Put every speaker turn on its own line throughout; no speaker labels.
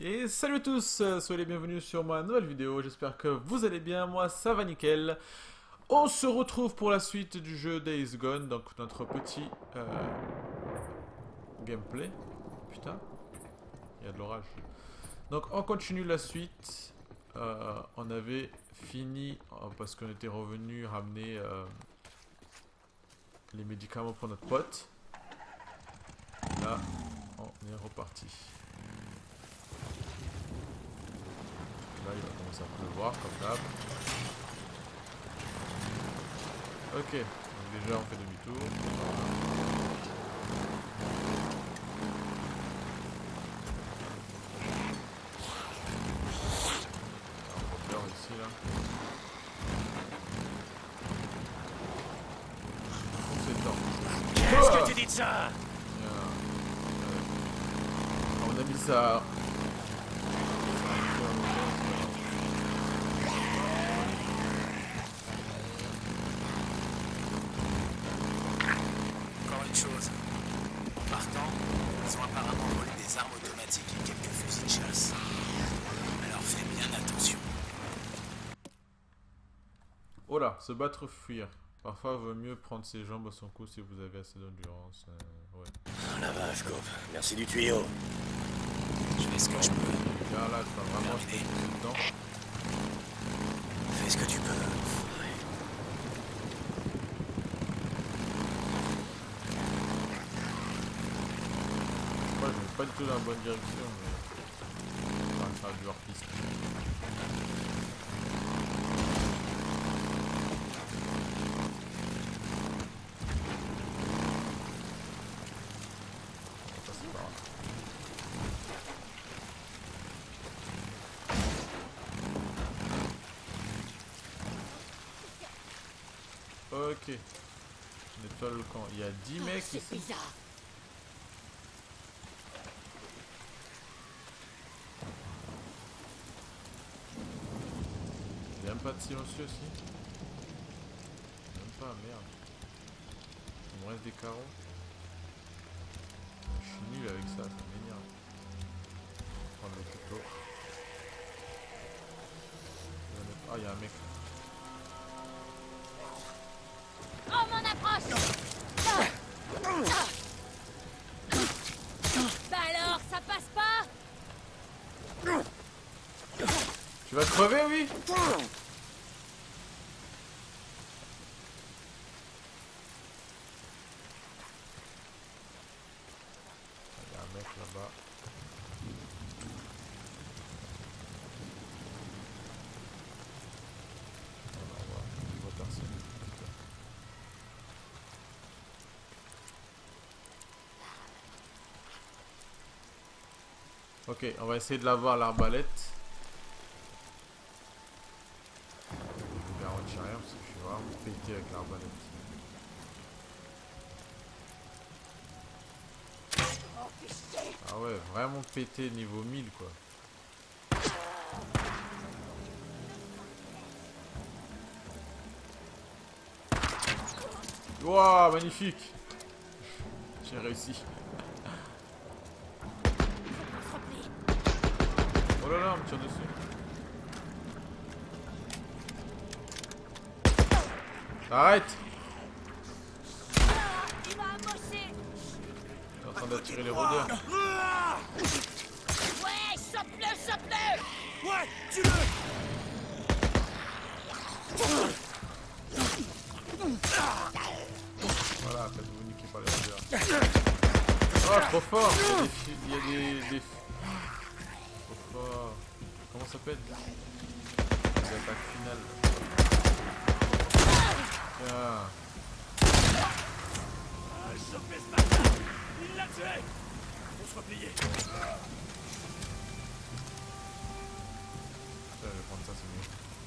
Et salut à tous, soyez les bienvenus sur ma nouvelle vidéo, j'espère que vous allez bien, moi ça va nickel. On se retrouve pour la suite du jeu Days Gone, donc notre petit gameplay. Putain, il y a de l'orage. Donc on continue la suite, on avait fini, parce qu'on était revenu ramener les médicaments pour notre pote. Là, on est reparti. Là, il va commencer à pleuvoir comme d'hab. Ok, donc déjà on fait demi-tour. On va faire ici là. Foncez dedans.
Qu'est-ce que tu dis de ça?
On a mis ça.
Encore une chose. En partant, ils ont apparemment volé des armes automatiques et quelques fusils de chasse. Alors fais bien attention.
Oh là, se battre, fuir. Parfois, il vaut mieux prendre ses jambes à son cou si vous avez assez d'endurance. Ouais.
Oh la vache, Cope. Merci du tuyau.
Je fais ce que je peux.
Là, là, tu vas vraiment se mettre dedans.
Fais ce que tu peux.
Moi, je vais pas du tout dans la bonne direction, mais. Enfin, ça va du hors-piste. Ok. Nettoie le camp. Il y a 10 mecs
C'est
ici.
bizarre.
Il n'y a même pas de silencieux ici. Même pas, merde. Il me reste des carreaux. Je suis nul avec ça, ça m'énerve. Prendre le couteau. Ah, il y a un mec.
Oh, mon approche. Bah alors, ça passe pas?
Tu vas crever, oui? Il y a un mec là-bas. Je vois personne. Ok, on va essayer de l'avoir l'arbalète. Je vous garantis rien parce que je suis vraiment pété avec l'arbalète. Ah ouais, vraiment pété niveau 1000 quoi. Waouh, magnifique! J'ai réussi. Oh là là, on me tire dessus. Arrête!
Il m'a amoché.
Il est en train d'attirer les rôdeurs.
Ouais, chope-le, chope-le.
Ouais, tue-le!
Voilà, faites-vous niquer par les rôdeurs. Oh, trop fort! Il y a des... Trop fort. Comment ça s'appelle? Les attaques finales. Tiens.
Chopez ce bâtard! Il l'a tué! Faut se replier.
Je vais prendre ça, c'est mieux.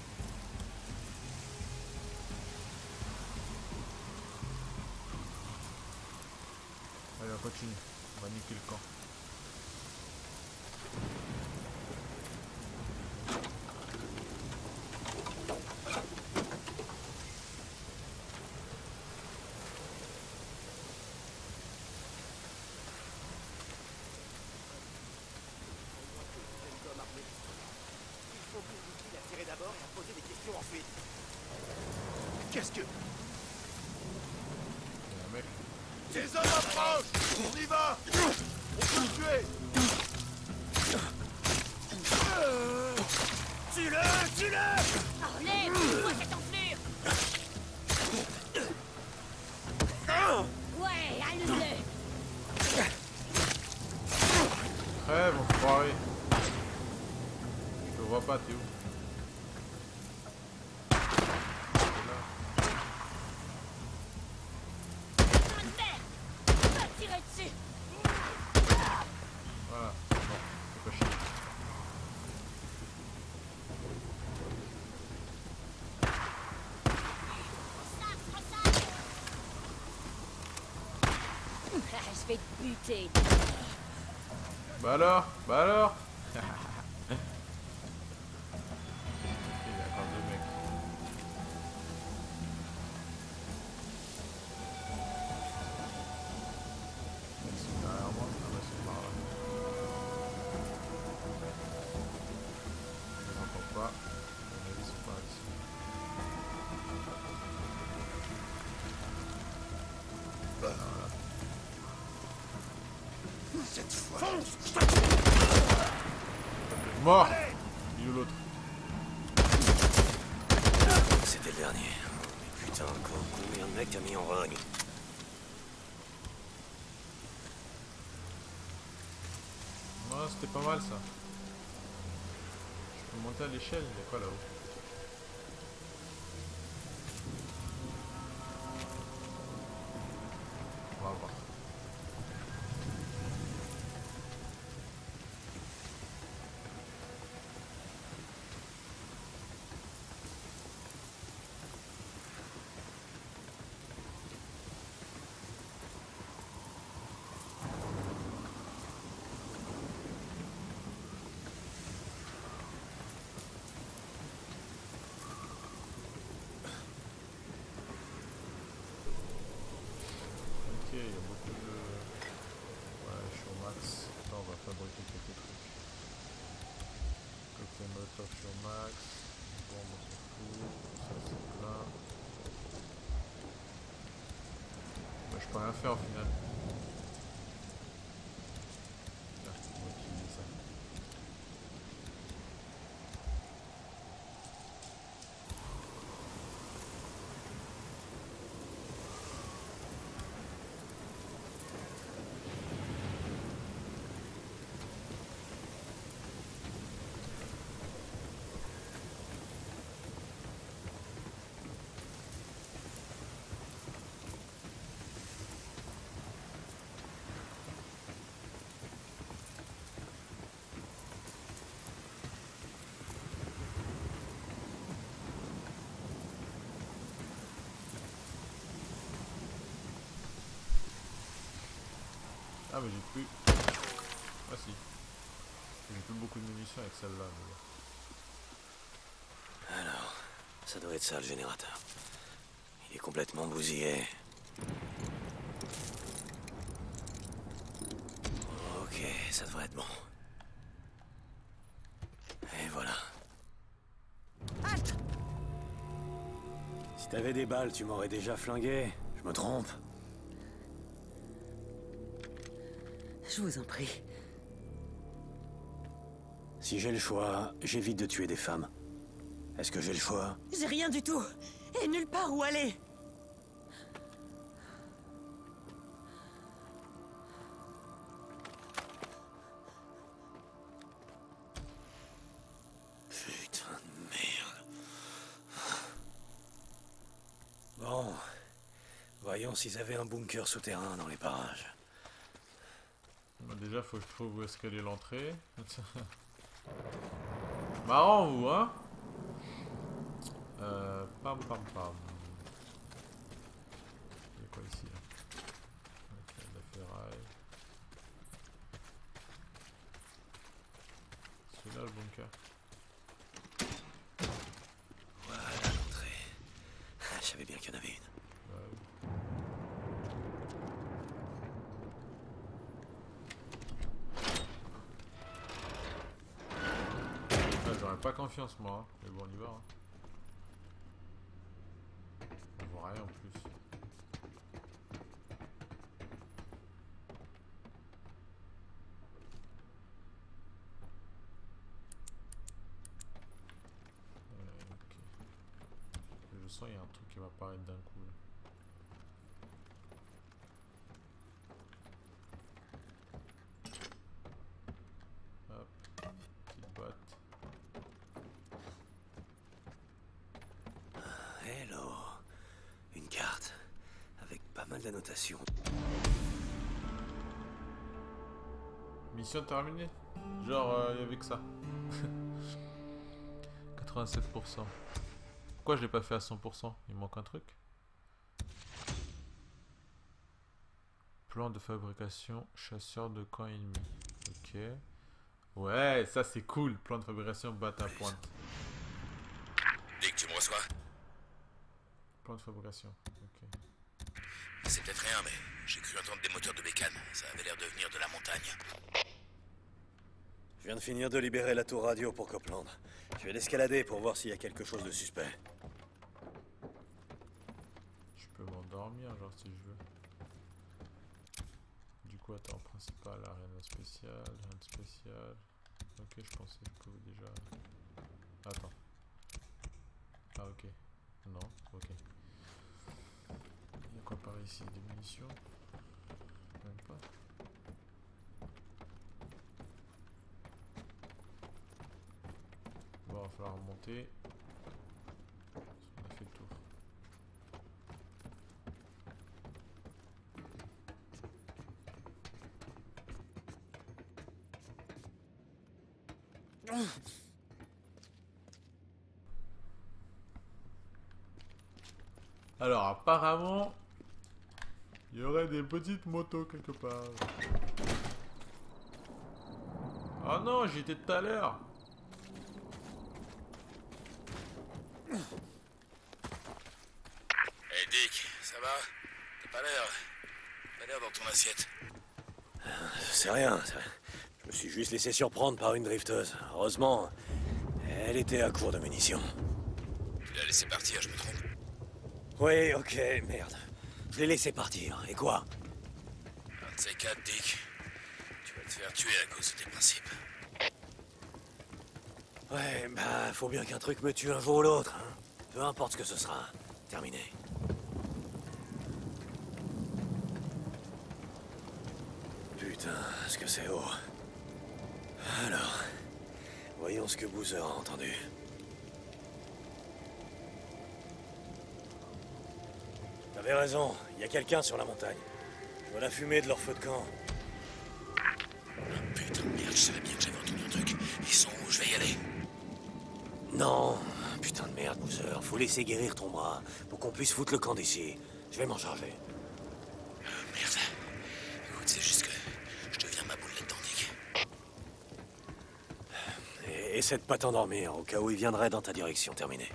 Allez, on continue. On va niquer le camp.
masque!
Il y a un mec.
Des hommes approchent! On y va! On peut le tuer! Tue-le! Tue-le!
Enlève! Moi cette enflure! Ouais, allume-le!
Crève, enfoiré. Je le vois pas, t'es où?
Va tirer dessus!
Voilà, non, c'est pas chier.
Je vais te buter.
Bah alors? Bah alors? Il y a encore deux mecs. Ils sont derrière moi. Ah bah ils sont par là. Je les entends pas. À mon avis ils sont par ici. Voilà.
Cette fois!
Mort! Il est où l'autre?
C'était le dernier. Mais putain, encore combien de mecs t'as mis en rogne?
Ouais, c'était pas mal ça. Je peux monter à l'échelle, il y a quoi là-haut? On va voir. Ok, il y a beaucoup de... Ouais, je suis au max. Attends, on va fabriquer quelques trucs. Cocktail molotov, je suis au max. Bon, on s'en fout. Ça, c'est plein. Bah, je peux rien faire au final. Tiens, on va utiliser ça. Ah mais j'ai plus... Ah si. J'ai plus beaucoup de munitions avec celle-là. Mais...
Alors, ça doit être ça le générateur. Il est complètement bousillé. Ok, ça devrait être bon. Et voilà.
Halte!
Si t'avais des balles, tu m'aurais déjà flingué. Je me trompe.
Je vous en prie.
Si j'ai le choix, j'évite de tuer des femmes. Est-ce que j'ai le choix?
J'ai rien du tout. Et nulle part où aller.
Putain de merde. Bon. Voyons s'ils avaient un bunker souterrain dans les parages.
Bah, déjà, faut que je trouve où est-ce qu'elle est l'entrée. Marrant, vous, hein? Pam pam pam. Il y a quoi ici là? Ok, de la ferraille. Celui-là, le bunker.
Voilà l'entrée. Je savais bien qu'il y en avait une.
Bah, oui. Ah, j'aurais pas confiance moi, hein. Mais bon on y va. Hein. carré en plus. Ok. Je sens il y a un truc qui va apparaître d'un coup. Là. Hop, petite boîte.
Hello. Une carte. Avec pas mal d'annotations.
Mission terminée. Genre, il y avait que ça. 87%. Pourquoi je l'ai pas fait à 100%? Il manque un truc. Plan de fabrication, chasseur de camp ennemi. Ok. Ouais, ça c'est cool. Plan de fabrication, batte à pointe.
Dès que tu me reçois,
Plan de fabrication. Ok.
c'est peut-être rien, mais j'ai cru entendre des moteurs de bécane. Ça avait l'air de venir de la montagne.
Je viens de finir de libérer la tour radio pour Copeland. Je vais l'escalader pour voir s'il y a quelque chose de suspect.
Je peux m'endormir, genre si je veux. Du coup, attends, principal, rien de spécial, rien de spécial. Ok, je pensais que je pouvais déjà. Attends. Ah, ok. Non, ok. Il y a quoi par ici? Des munitions? Même pas. Bon, il va falloir remonter. On a fait le tour. Alors, apparemment, il y aurait des petites motos quelque part. Ah non, j'y étais tout à l'heure.
Hey Dick, ça va? T'as pas l'air dans ton assiette.
C'est rien. Je me suis juste laissé surprendre par une drifteuse. Heureusement, elle était à court de munitions.
Tu l'as laissé partir, je me trompe.
Oui, ok, merde. Je l'ai laissé partir. Et quoi?
Un de ces quatre, Dick. Tu vas te faire tuer à cause de tes principes.
Ouais, bah, faut bien qu'un truc me tue un jour ou l'autre. Hein. Peu importe ce que ce sera. Terminé. Putain, ce que c'est haut. Alors, voyons ce que Boozer a entendu. T'avais raison, il y a quelqu'un sur la montagne. Je vois la fumée de leur feu de camp.
Putain de merde, je savais bien que j'avais entendu un truc. Ils sont où? Je vais y aller.
Non, putain de merde, Boozer. Faut laisser guérir ton bras pour qu'on puisse foutre le camp d'ici. Je vais m'en charger.
Merde. Écoute, c'est juste que je deviens ma boule là-dedans, Dick.
Et essaie de pas t'endormir au cas où il viendrait dans ta direction. Terminé.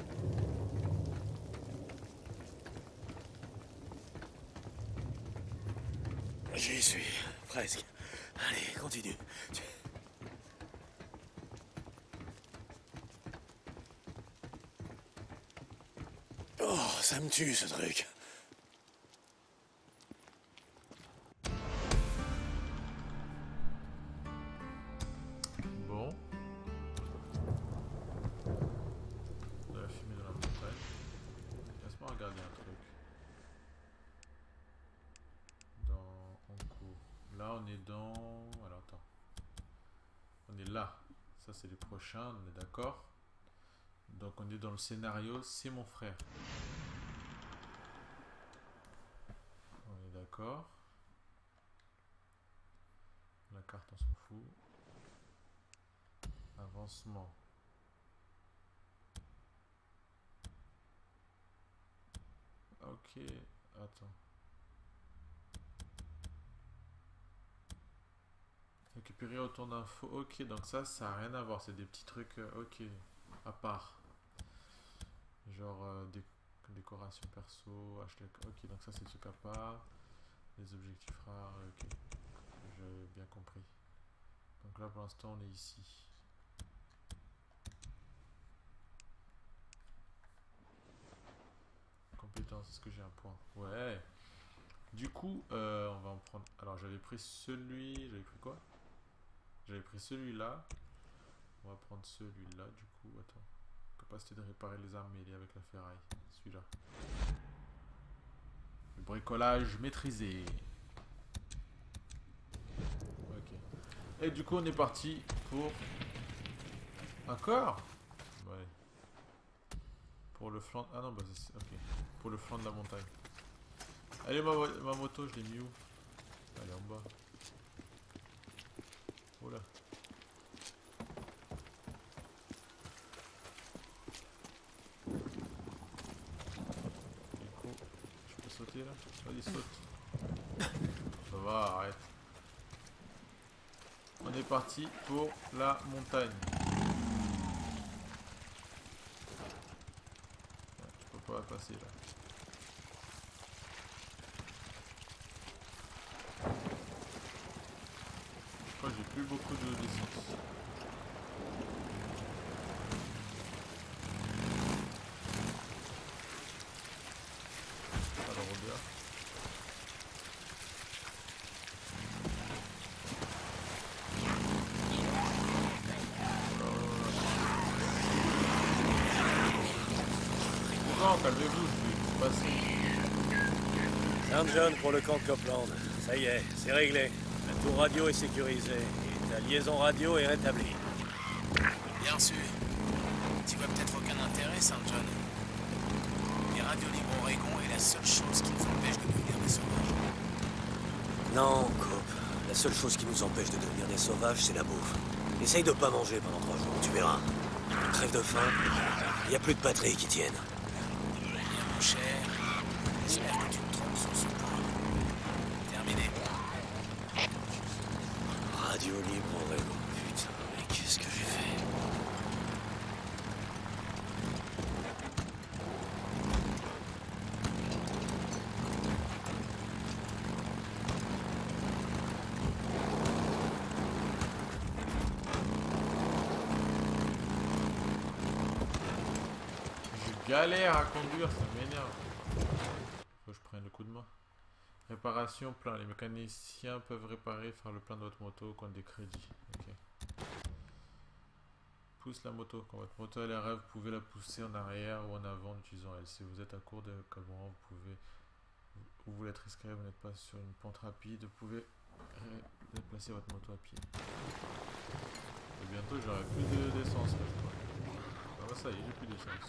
J'y suis, presque. Allez, continue. Oh, ça me tue ce truc.
Bon. De la fumée dans la montagne. Laisse-moi regarder un truc. En cours. Là, on est dans... Alors, attends. On est là. Ça, c'est les prochains, on est d'accord. Donc, on est dans le scénario, c'est mon frère. On est d'accord. La carte, on s'en fout. Avancement. Ok, attends. Récupérer autant d'infos. Ok, donc ça n'a rien à voir. C'est des petits trucs, ok, à part. Genre décoration perso, hashtag. Ok, donc ça c'est super à part. Les objectifs rares, ok. J'ai bien compris. Donc là pour l'instant on est ici. compétences, est-ce que j'ai un point? Ouais. Du coup, on va en prendre... Alors, j'avais pris celui... J'avais pris quoi? J'avais pris celui-là. On va prendre celui-là, du coup. Attends. Capacité de réparer les armes mêlées avec la ferraille. Celui-là. Le bricolage maîtrisé. Ok. Et du coup, on est parti pour... Encore? Ouais. Pour le flanc... Ah non, bah c'est... Ok. Pour le flanc de la montagne. Allez, ma moto, je l'ai mis où? Elle est en bas. Oh là. Du coup, je peux sauter là? Vas-y, saute. Ça va, arrête. On est parti pour la montagne. Je peux pas passer là. Je crois que j'ai plus beaucoup d'essence. Pas de rôdeur. Non, calmez-vous, je vais passer.
Saint John pour le camp de Copeland. Ça y est, c'est réglé. La tour radio est sécurisée et ta liaison radio est rétablie.
Bien sûr. Tu vois peut-être aucun intérêt, Saint John. Les radios libres Oregon est la seule chose qui nous empêche de devenir des sauvages.
Non, Cope. La seule chose qui nous empêche de devenir des sauvages, c'est la bouffe. Essaye de pas manger pendant 3 jours, tu verras. Crève de faim, il n'y a plus de batterie qui tienne.
Bien, mon cher. J'espère que tu te trompes sur ce point. Terminé.
Radio libre Oregon. Putain, mais qu'est-ce que j'ai fait?
Je galère à conduire, ça m'énerve. Faut que je prenne le coup de main. Réparation plein. Les mécaniciens peuvent réparer, faire le plein de votre moto contre des crédits. Ok. Pousse la moto. Quand votre moto est à l'arrêt, vous pouvez la pousser en arrière ou en avant en utilisant elle. Si vous êtes à court de carburant, vous voulez être risqué, vous n'êtes pas sur une pente rapide, vous pouvez déplacer votre moto à pied. Et bientôt, j'aurai plus d'essence là, je crois. Ah bah ça y est, j'ai plus d'essence.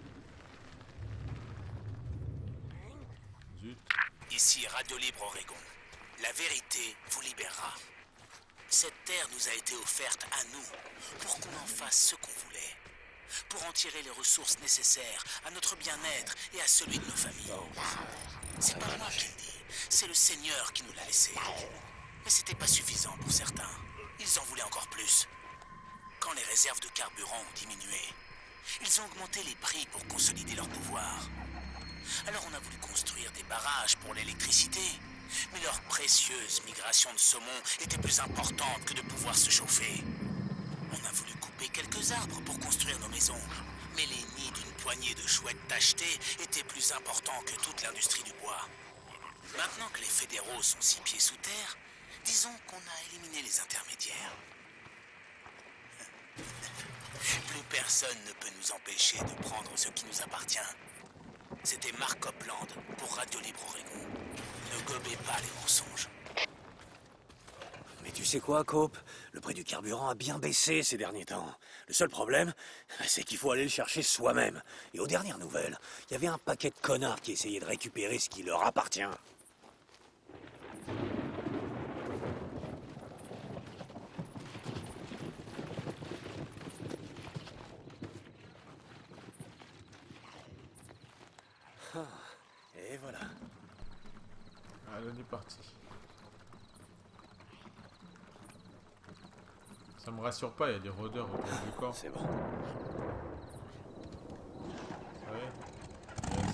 Zut.
Ici Radio Libre Oregon. La vérité vous libérera. Cette terre nous a été offerte à nous pour qu'on en fasse ce qu'on voulait. Pour en tirer les ressources nécessaires à notre bien-être et à celui de nos familles. C'est pas moi qui le dis, c'est le Seigneur qui nous l'a laissé. Mais c'était pas suffisant pour certains. Ils en voulaient encore plus. Quand les réserves de carburant ont diminué, ils ont augmenté les prix pour consolider leur pouvoir. Alors on a voulu construire des barrages pour l'électricité, mais leur précieuse migration de saumon était plus importante que de pouvoir se chauffer. On a voulu couper quelques arbres pour construire nos maisons, mais les nids d'une poignée de chouettes tachetées étaient plus importants que toute l'industrie du bois. Maintenant que les fédéraux sont 6 pieds sous terre, disons qu'on a éliminé les intermédiaires. Plus personne ne peut nous empêcher de prendre ce qui nous appartient. C'était Mark Copeland pour Radio Libre Oregon. Ne gobez pas les mensonges.
Mais tu sais quoi, Cope? Le prix du carburant a bien baissé ces derniers temps. Le seul problème, c'est qu'il faut aller le chercher soi-même. Et aux dernières nouvelles, il y avait un paquet de connards qui essayaient de récupérer ce qui leur appartient. Et voilà.
Allez, on est parti. Ça me rassure pas, il y a des rôdeurs autour du corps.
C'est bon.
Ouais. Yes.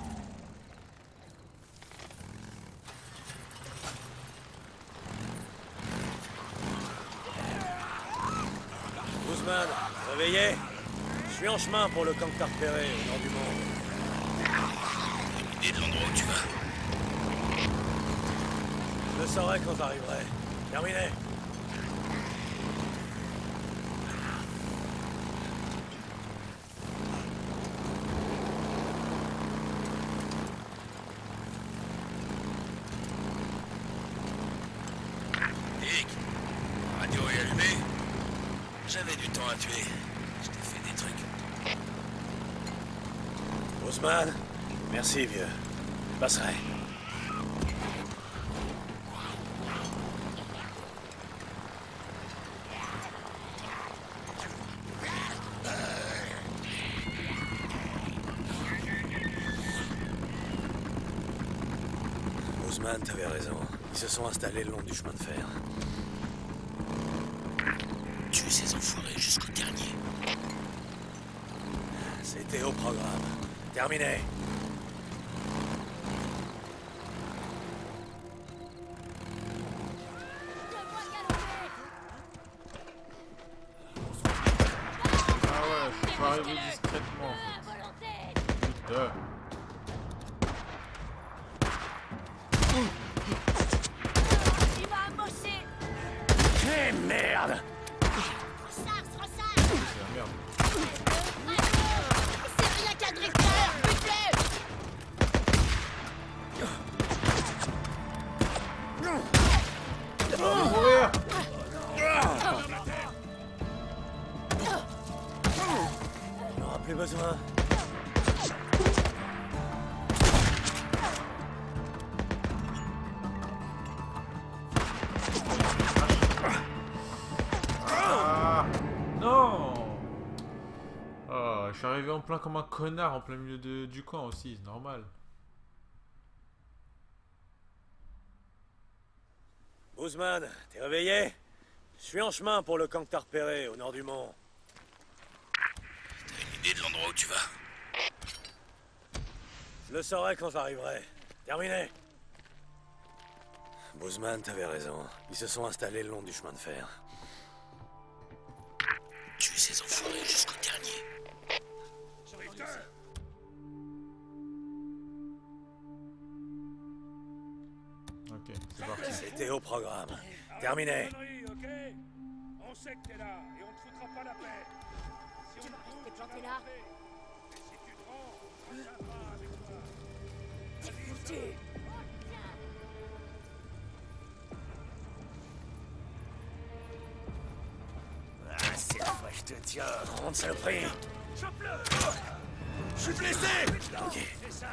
Guzman, réveillez. Je suis en chemin pour le camp que t'as repéré au nord du monde.
tu vas.
Je le saurai quand j'arriverai. Terminé.
Dick, radio est allumée. J'avais du temps à tuer. Je t'ai fait des trucs.
Ousmane, merci vieux. Je passerai. Ousmane, t'avais raison. Ils se sont installés le long du chemin de fer.
Tue ces enfoirés jusqu'au dernier.
C'était au programme. Terminé.
Ah ouais, je peux arriver discrètement en fait. Putain.
Il va amosser.
Eh merde!
Ressart, ressart.
C'est la merde.
C'est rien qu'un drifter. Butez.
Je vais mourir.
Il n'aura plus besoin.
Ah non. Oh, je suis arrivé en plein comme un connard en plein milieu du camp aussi, c'est normal.
Ousmane, t'es réveillé? Je suis en chemin pour le camp que t'as repéré, au nord du mont.
T'as une idée de l'endroit où tu vas?
Je le saurai quand j'arriverai. Terminé. Ousmane, t'avais raison. Ils se sont installés le long du chemin de fer.
Tue ces enfoirés jusqu'au dernier.
Ok, c'est parti.
C'était au programme. Terminé.
Ok. On sait que t'es là et on te foutra pas la paix. Si
Tu
on
vas
te
rester
trouve,
planté
ça
là.
va arriver. Et si tu te rends, on sera sympa avec toi.
T'es foutu.
Ah, cette fois, je te tiens. Grande saloperie.
Chope-le. Je suis blessé.
Ok.
C'est ça.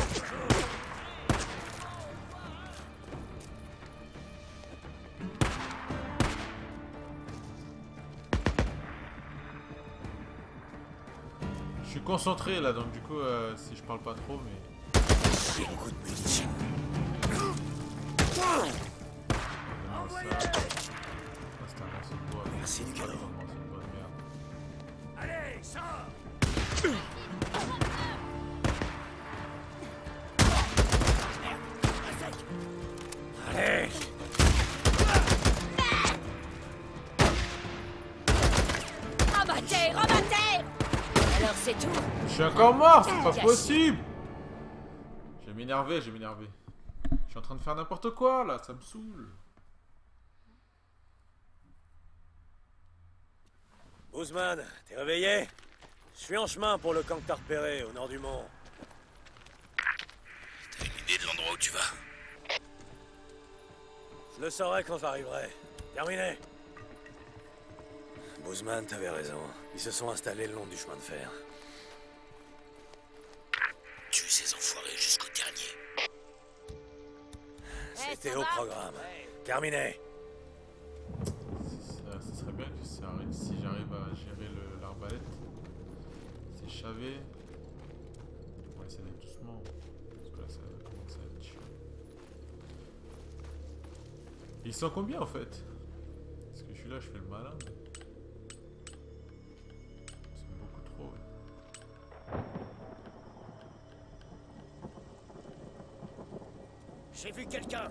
Je suis concentré là, donc du coup, si je parle pas trop, mais...
J'ai beaucoup de munitions.
Non, ça... Ah, c'est un morceau de bois.
Merci du cadeau.
Un morceau de bois de merde.
Allez, sors.
Allez.
Rabattez, rabattez. Alors c'est tout.
Je suis encore mort, c'est pas possible. Je vais m'énerver, je vais m'énerver. Je suis en train de faire n'importe quoi là, ça me saoule.
Ousmane, t'es réveillé? Je suis en chemin pour le camp que t'as repéré, au nord du mont.
T'as une idée de l'endroit où tu vas?
Je le saurai quand j'arriverai. Terminé. Ousmane, t'avais raison. Ils se sont installés le long du chemin de fer.
Tue ces enfoirés jusqu'au dernier.
C'était
ça
au
va?
programme. Terminé.
Ça serait bien que si j'arrive à gérer l'arbalète. C'est chavé. On va essayer d'aller doucement. Parce que là ça commence à être chiant. Ils sont combien en fait? Parce que je suis là, je fais le malin. Mais... c'est beaucoup trop. Ouais.
J'ai vu quelqu'un.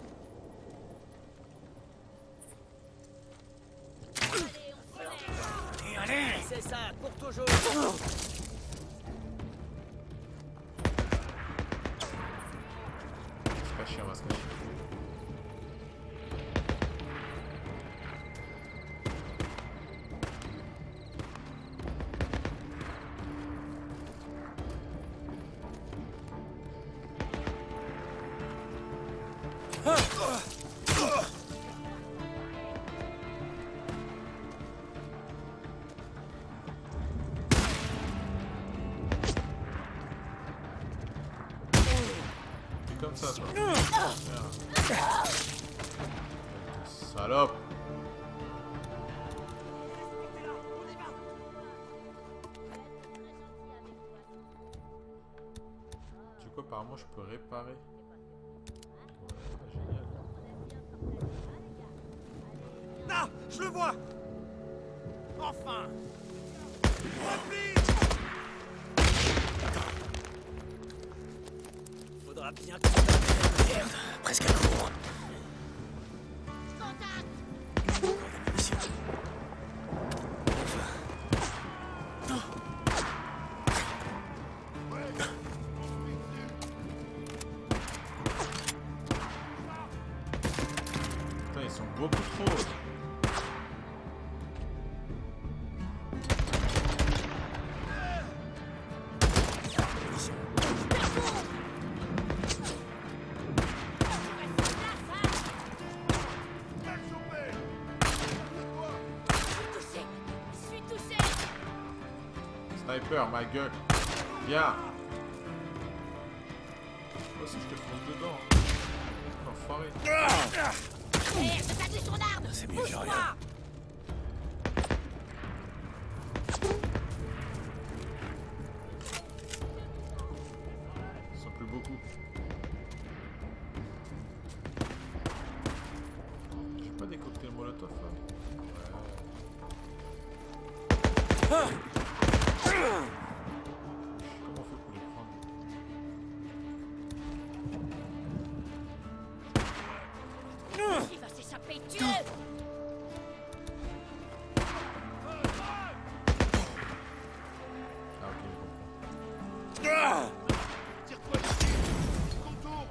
Allez.
C'est ça, pour toujours.
ça, toi. Merde. Salope. Tu sais quoi, apparemment je peux réparer. Ouais, génial.
Là, je le vois. Enfin.
Faudra bien que... Merde, presque à court.
Contact.
Encore des munitions. Enfin.
Putain, ils sont beaucoup trop. Sniper, ma gueule. Viens. Oh, si je te fonce dedans. Hein. Enfoiré.
Merde, t'as vu son arme.
C'est mieux que rien.
Bouge-toi.
Ils sont plus beaucoup. J'ai pas des cocktails molotov là. Ouais. Comment on fait pour les prendre?
Il va s'échapper, Dieu.
Ah ok, je comprends.
Tire-toi ici. Contour.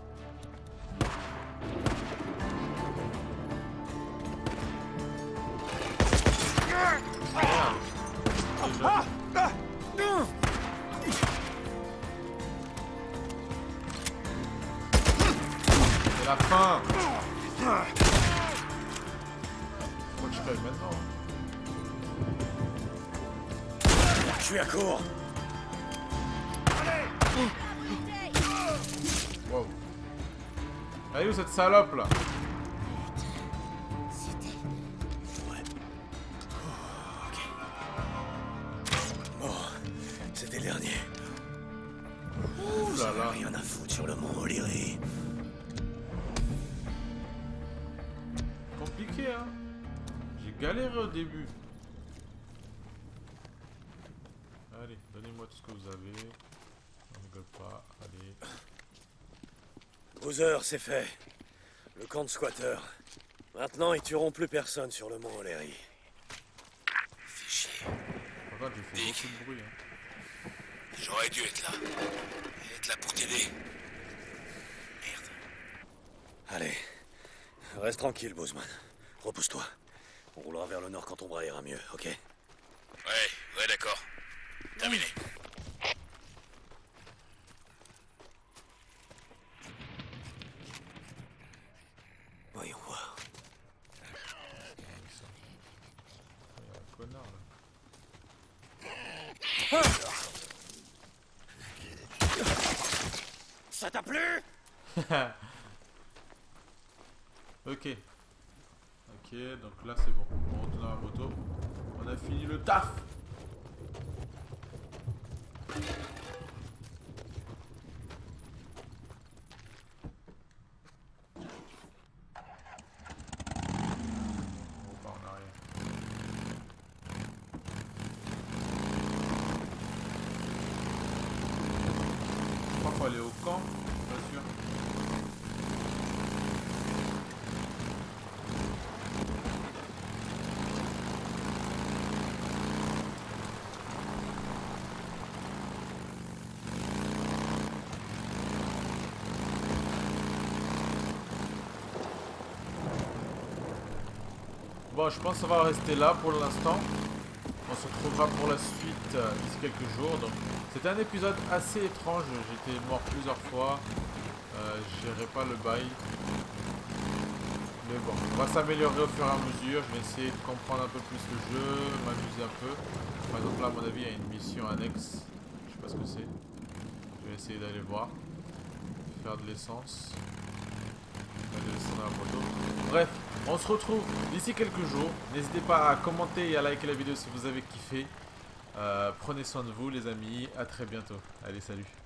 C'est la fin. Faut que je crève maintenant.
Je suis à court.
Wow. Elle est où cette salope là?
Ouais. Ok. Bon, c'était le dernier.
Ouh là là.
Rien à foutre sur le mont O'Leary.
Compliqué hein. J'ai galéré au début. Allez, donnez-moi tout ce que vous avez. On rigole pas, allez.
Bowser, c'est fait. Le camp de squatteurs. Maintenant, ils tueront plus personne sur le mont O'Leary.
Fichier.
Par contre, j'ai fait beaucoup de bruit. Hein.
J'aurais dû être là. Être là pour t'aider. Merde.
Allez, reste tranquille, Bozeman. Repousse-toi. On roulera vers le nord quand on braillera mieux, ok?
Ouais, d'accord. Terminé.
Voyons voir.
Il y a un connard là.
Ça t'a plu?
Ok. Ok, donc là c'est bon. On retourne dans la moto. On a fini le taf. On repart en arrière. Je crois qu'il faut aller au camp, pas sûr. Bon, je pense qu'on va rester là pour l'instant. On se retrouvera pour la suite d'ici quelques jours. Donc, c'était un épisode assez étrange. J'étais mort plusieurs fois. Je gérais pas le bail. Mais bon, on va s'améliorer au fur et à mesure. Je vais essayer de comprendre un peu plus le jeu, m'amuser un peu. Par exemple, là, à mon avis, il y a une mission annexe. Je sais pas ce que c'est. Je vais essayer d'aller voir. faire de l'essence. De l'essence dans la moto. Bref, on se retrouve d'ici quelques jours. N'hésitez pas à commenter et à liker la vidéo si vous avez kiffé. Prenez soin de vous les amis. À très bientôt. Allez, salut.